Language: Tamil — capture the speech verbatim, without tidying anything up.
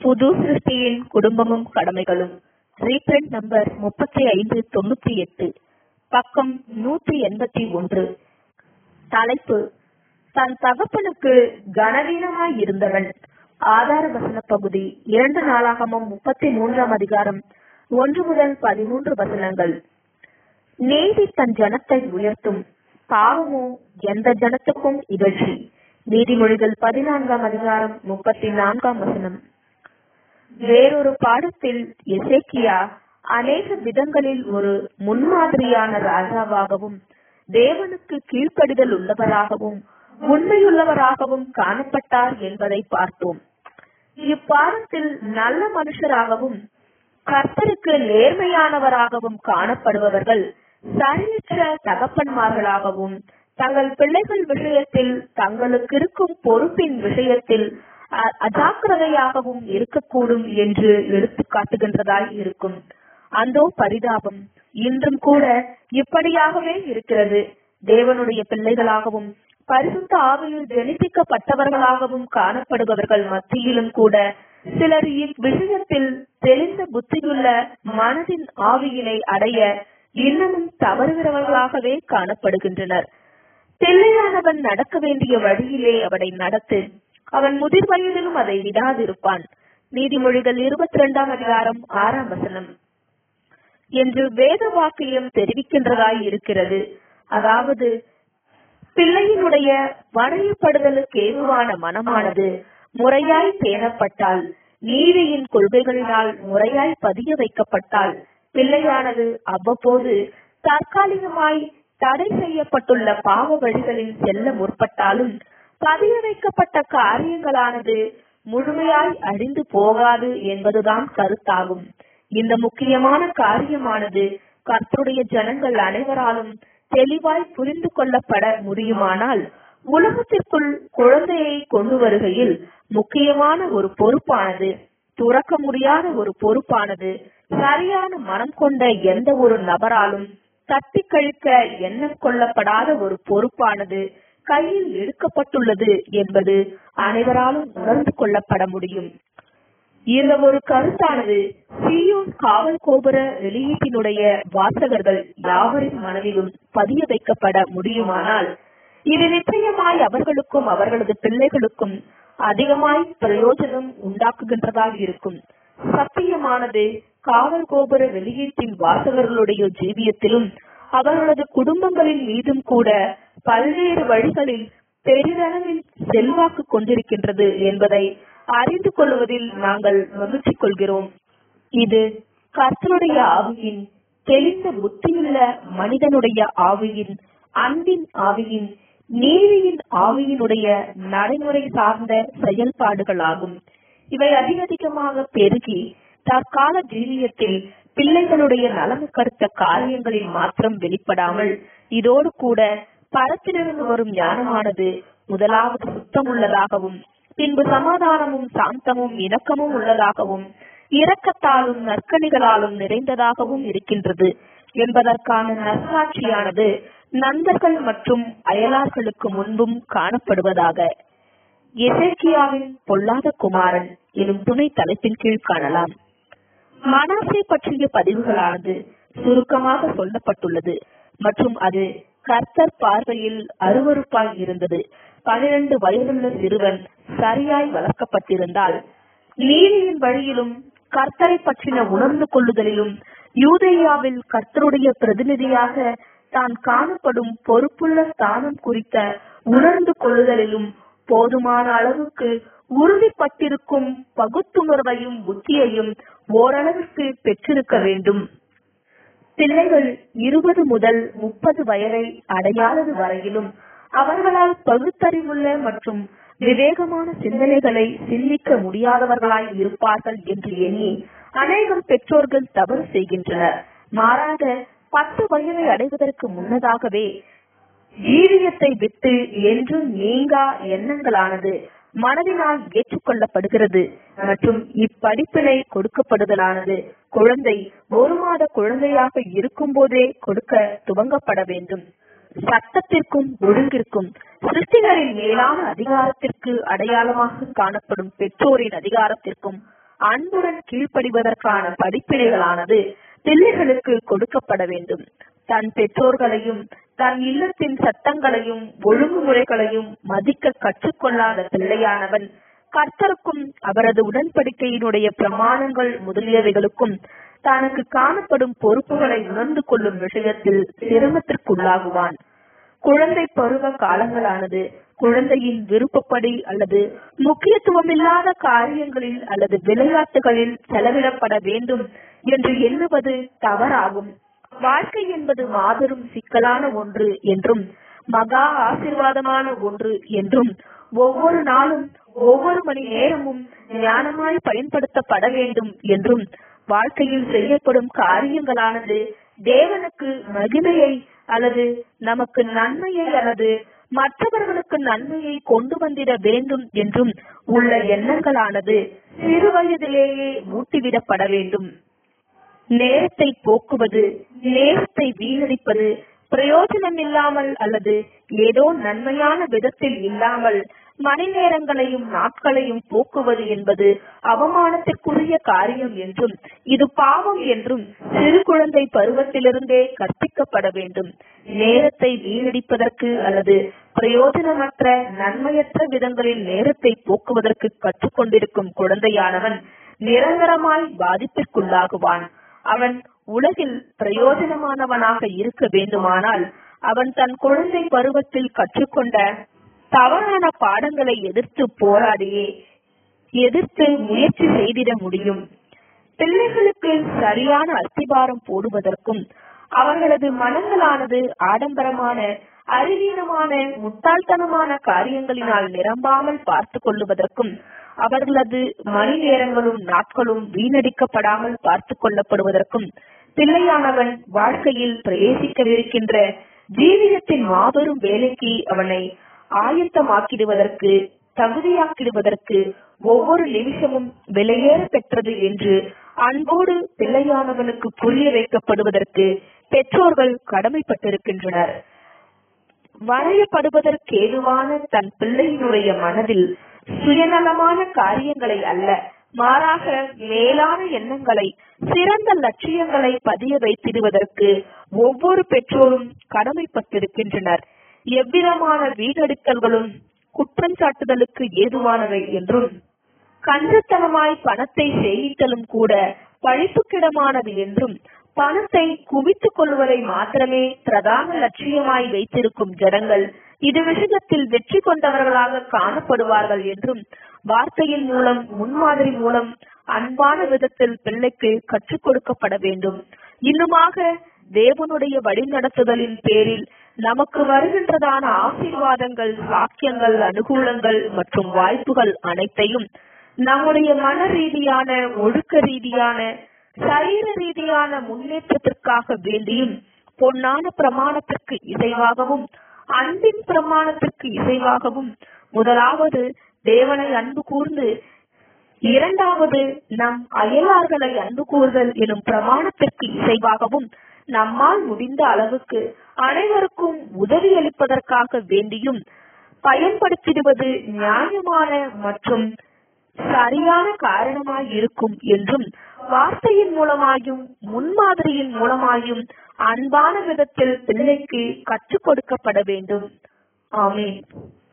புது சிருஷ்டியின் குடும்பமும் கடமைகளும். ரீப்ரிண்ட் நம்பர் முப்பத்தி ஐந்து தொண்ணூத்தி எட்டு, பக்கம் நூற்றி எண்பத்தி ஒன்று. தலைப்பு: தன் தகப்பனுக்கு கனவீனமாய் இருந்தவன். ஆதார வசன பகுதி இரண்டு நாளாகமம் முப்பத்தி மூன்றாம் அதிகாரம் ஒன்று முதல் பதிமூன்று வசனங்கள். நீதி தன் ஜனத்தை உயர்த்தும், பாவமோ எந்த ஜனத்துக்கும் இகழ்ச்சி. நீதிமொழிகள் பதினான்காம் அதிகாரம் முப்பத்தி நான்காம் வசனம். வேறொரு பாடத்தில் எசேக்கியா அநேக விதங்களில் ஒரு முன்மாதிரியான ராஜாவாகவும் தேவனுக்கு கீழ்ப்படிதல் உள்ளவராகவும் உண்மையுள்ளவராகவும் காணப்பட்டார் என்பதை பார்த்தோம். இப்பாடத்தில் நல்ல மனுஷராகவும் கர்த்தருக்கு நேர்மையானவராகவும் காணப்படுபவர்கள் சரியற்ற தகப்பன்மார்களாகவும் தங்கள் பிள்ளைகள் விஷயத்தில் தங்களுக்கு இருக்கும் பொறுப்பின் விஷயத்தில் அஜாக்கிரதையாகவும் இருக்கக்கூடும் என்று எடுத்து காட்டுகின்றதாய் இருக்கும். அந்தோ பரிதாபம்! இன்றும் கூட இப்படியாகவே இருக்கிறது. தேவனுடைய பிள்ளைகளாகவும் பரிசுத்த ஆவியில் ஜனிப்பிக்கப்பட்டவர்களாகவும் காணப்படுபவர்கள் மத்தியிலும் கூட சிலர் இவ்விஷயத்தில் தெளிந்த புத்தியுள்ள மனதின் ஆவியினை அடைய இன்னமும் தவறுகிறவர்களாகவே காணப்படுகின்றனர். பிள்ளையானவன் நடக்க வேண்டிய வழியிலே அவனை நடத்து, அவன் முதிர் வயதிலும் அதை விடாதிருப்பான். நீதிமொழிகள் இருபத்தி இரண்டாம் அதிகாரம் ஆறாம் வசனம் என்று வேத வாக்கியம் தெரிவிக்கின்றதாய் இருக்கிறது. அதாவது, பிள்ளையினுடைய வணையப்படுதலுக்கு ஏதுவான மனமானது முறையாய் பேணப்பட்டால், நீதியின் கொள்கைகளினால் முறையாய் பதிய வைக்கப்பட்டால், பிள்ளையானது அவ்வப்போது தற்காலிகமாய் தடை செய்யப்பட்டுள்ள பாவ வழிகளில் செல்ல முற்பட்டாலும் பதிய வைக்கப்பட்ட காரியங்களானது முழுமையாய் அழிந்து போகாது என்பதுதான் கருத்தாகும். இந்த முக்கியமான காரியமானது கர்த்தருடைய ஜனங்கள் அனைவராலும் தெளிவாய் புரிந்து கொள்ளப்பட முடியுமானால், உலகத்திற்குள் குழந்தையை கொண்டு வருகையில் முக்கியமான ஒரு பொறுப்பானது, துறக்க முடியாத ஒரு பொறுப்பானது சரியான மனம் கொண்ட எந்த ஒரு நபராலும் தட்டி கழிக்க எண்ணம் கொள்ளப்படாத ஒரு பொறுப்பானது கையில் எடுக்கப்பட்டுள்ளது என்பது அனைவராலும் உணர்ந்து கொள்ளப்பட முடியும். இந்த ஒரு கருத்தானது சீயோன் காவல் கோபுர வெளியீட்டினுடைய வாசகர்கள் யாவரின் மனதிலும் பதிய வைக்கப்பட முடியுமானால், இது நிச்சயமாய் அவர்களுக்கும் அவர்களது பிள்ளைகளுக்கும் அதிகமாய் பிரயோஜனம் உண்டாக்குகின்றதாக இருக்கும். சத்தியமானது காவல் கோபுர வெளியீட்டின் வாசகர்களுடைய ஜீவியத்திலும் அவர்களது குடும்பங்களின் மீதும் கூட பல்வேறு வழிகளில் பெரிதளவில் செல்வாக்கு கொண்டிருக்கின்றது என்பதை அறிந்து கொள்வதில் நாங்கள் மகிழ்ச்சி கொள்கிறோம். இது கர்த்தருடைய ஆவியின், தெளிந்த புத்தியுள்ள மனிதனுடைய ஆவியின், அன்பின் ஆவியின், நீதியின் ஆவியினுடைய நடைமுறை சார்ந்த செயல்பாடுகளாகும். இவை அதிகதிகமாக பெருகி தற்கால ஜீவியத்தில் பிள்ளைகளுடைய நலமு கருத்த காரியங்களில் மாத்திரம் வெளிப்படாமல், இதோடு கூட பரத்திலிருந்து வரும் ஞானமானது முதலாவது சுத்தம் உள்ளதாகவும், பின்பு சமாதானமும் சாந்தமும் இணக்கமும் உள்ளதாகவும், இரக்கத்தாலும் நற்கணிகளாலும் நிறைந்ததாகவும் இருக்கின்றது என்பதற்கான நற்சாட்சியானது நண்பர்கள் மற்றும் அயலார்களுக்கு முன்பும் காணப்படுவதாக எசேக்கியாவின் பொல்லாத குமாரன் எனும் துணை தலைப்பின் கீழ் காணலாம். மனாசே பற்றிய பதிவுகளானது சுருக்கமாக சொல்லப்பட்டுள்ளது மற்றும் அது கர்த்தர் பார்வையில் அருவருப்பாய் இருந்தது. பனிரெண்டு வயதுள்ள சிறுவன் சரியாய் வளர்க்கப்பட்டிருந்தால், நீதியின் வழியிலும் கர்த்தரை பற்றின உணர்ந்து கொள்ளுதலிலும் யூதேயாவில் கர்த்தருடைய பிரதிநிதியாக தான் காணப்படும் பொறுப்புள்ள ஸ்தானம் குறித்த உணர்ந்து கொள்ளுதலிலும் போதுமான அளவுக்கு உறுதிப்பட்டிருக்கும் பகுத்துணர்வையும் புத்தியையும் ஓரளவிற்கு பெற்றிருக்க வேண்டும். பிள்ளைகள் இருபது முதல் முப்பது வயதை அடையாதது வரையிலும் அவர்களால் பகுத்தறிவுள்ள மற்றும் விவேகமான சிந்தனைகளை சிந்திக்க முடியாதவர்களாய் இருப்பார்கள் என்று எண்ணி அநேகம் பெற்றோர்கள் தவறு செய்கின்றனர். மாறாக பத்து வயதை அடைவதற்கு முன்னதாகவே ஜீவியத்தை விட்டு என்றும் நீங்கா எண்ணங்களானது மனதினால் ஏற்றுக்கொள்ளப்படுகிறது மற்றும் இப்படிப்பினை கொடுக்கப்படுதலானது குழந்தை ஒரு மாத குழந்தையாக இருக்கும் போதே கொடுக்க துவங்கப்பட வேண்டும். சட்டத்திற்கும் ஒழுங்கிற்கும் சிருஷ்டிகளின் மேலான அதிகாரத்திற்கு அடையாளமாக காணப்படும் பெற்றோரின் அதிகாரத்திற்கும் அன்புடன் கீழ்ப்படிவதற்கான படிப்பினைகளானது பிள்ளைகளுக்கு கொடுக்கப்பட வேண்டும். தன் பெற்றோர்களையும் தன் இல்லத்தின் சட்டங்களையும் ஒழுங்குமுறைகளையும் மதிக்க கற்றுக்கொள்ளாத பிள்ளையானவன் கர்த்தருக்கும் அவரது உடன்படிக்கையினுடைய பிரமாணங்கள் முதலியவைகளுக்கும் தனக்கு காணப்படும் பொறுப்புகளை உணர்ந்து கொள்ளும் விஷயத்தில் சிரமத்திற்குள்ளாகுவான். குழந்தை பருவ காலங்களானது குழந்தையின் விருப்பப்படி அல்லது முக்கியத்துவமில்லாத காரியங்களில் அல்லது விளையாட்டுகளில் செலவிடப்பட வேண்டும் என்று எண்ணுவது தவறாகும். வாழ்க்கை என்பது மாபெரும் சிக்கலான ஒன்று என்றும் மகா ஆசீர்வாதமான ஒன்று என்றும் ஒவ்வொரு நாளும் ஒவ்வொரு மணி நேரமும் ஞானமாய் பயன்படுத்தப்பட வேண்டும் என்றும் வாழ்க்கையில் செய்யப்படும் காரியங்களானது தேவனுக்கு மகிமையை அல்லது நமக்கு நன்மையை அல்லது மற்றவர்களுக்கு நன்மையை கொண்டு வந்திட வேண்டும் என்றும் உள்ள எண்ணங்களானது சிறு வயதிலேயே ஊட்டிவிடப்பட வேண்டும். நேரத்தை போக்குவது, நேரத்தை வீணடிப்பது, பிரயோஜனம் இல்லாமல் அல்லது ஏதோ நன்மையான விதத்தில் இல்லாமல் மணி நேரங்களையும் நாட்களையும் போக்குவது என்பது அவமானத்திற்குரிய காரியம் என்றும் இது பாவம் என்றும் சிறு குழந்தை பருவத்திலிருந்தே கற்பிக்கப்பட வேண்டும். நேரத்தை வீணடிப்பதற்கு அல்லது பிரயோஜனமற்ற நன்மையற்ற விதங்களில் நேரத்தை போக்குவதற்கு கற்றுக்கொண்டிருக்கும் குழந்தையானவன் நிரந்தரமாய் பாதிப்பிற்குள்ளாகுவான். அவன் உலகில் பிரயோஜனமானவனாக இருக்க வேண்டுமானால் அவன் தன் குழந்தை பருவத்தில் கற்றுக்கொண்ட தவறான பாடங்களை எதிர்த்து போராடியே எதிர்த்து முயற்சி செய்திட முடியும். பிள்ளைகளுக்கு சரியான அஸ்திபாரம் போடுவதற்கும் அவர்களது மனங்களானது ஆடம்பரமான அறிவீனமான முட்டாள்தனமான காரியங்களினால் நிரம்பாமல் பார்த்து கொள்ளுவதற்கும் அவர்களது மணி நேரங்களும் நாட்களும் வீணடிக்கப்படாமல் பார்த்து கொள்ளப்படுவதற்கும் பிள்ளையானவன் வாழ்க்கையில் பிரவேசிக்கவிருக்கின்ற ஜீவியத்தின் மாபெரும் வேலைக்கு அவனை ஆயத்தமாக்கிடுவதற்கு தகுதியாக்கிடுவதற்கு ஒவ்வொரு நிமிஷமும் விலையேற பெற்றது என்று அன்போடு பிள்ளையானவனுக்கு புரிய வைக்கப்படுவதற்கு பெற்றோர்கள் கடமைப்பட்டிருக்கின்றனர். வரையப்படுவதற்கேதுவான தன் பிள்ளையினுடைய மனதில் சுயநலமான காரியங்களை அல்ல, மாறாக மேலான எண்ணங்களை, சிறந்த லட்சியங்களை பதிய வைத்திடுவதற்கு ஒவ்வொரு பெற்றோரும் கடமைப்பட்டிருக்கின்றனர். எவ்விதமான வீணடித்தல்களும் குற்றஞ்சாட்டுதலுக்கு ஏதுவானவை என்றும் கஞ்சத்தனமாய் பணத்தை சேமித்தலும் கூட பழிப்புக்கிடமானது என்றும் பணத்தை குவித்துக் கொள்வதை மாத்திரமே பிரதான லட்சியமாய் வைத்திருக்கும் ஜனங்கள் இது விஷயத்தில் வெற்றி கொண்டவர்களாக காணப்படுவார்கள் என்றும் வார்த்தையின் மூலம் முன்மாதிரி மூலம் அன்பான விதத்தில் பிள்ளைக்கு கற்றுக் கொடுக்கப்பட வேண்டும். இன்னுமாக தேவனுடைய வழிநடத்துதலின் பேரில் நமக்கு வருகின்றதான ஆசீர்வாதங்கள், சாக்கியங்கள், அனுகூலங்கள் மற்றும் வாய்ப்புகள் அனைத்தையும் நம்முடைய மன ரீதியான, ஒழுக்க ரீதியான, சரீர ரீதியான முன்னேற்றத்திற்காக வேண்டியும் பொன்னான பிரமாணத்திற்கு இசைவாகவும் அன்பின் பிரமாணத்திற்கு இசைவாகவும் முதலாவது தேவனை அன்பு கூர்ந்து இரண்டாவது நம் அயலார்களை அன்பு கூறுதல் எனும் பிரமாணத்திற்கு இசைவாகவும் நம்மால் முடிந்த அளவுக்கு அனைவருக்கும் உதவி அளிப்பதற்காக வேண்டியும் பயன்படுத்திடுவது நியாயமான மற்றும் சரியான காரணமாய் இருக்கும் என்றும் வார்த்தையின் மூலமாயும் முன்மாதிரியின் மூலமாயும் அன்பான விதத்தில் பிள்ளைக்கு கற்றுக் கொடுக்கப்பட வேண்டும். ஆமென்.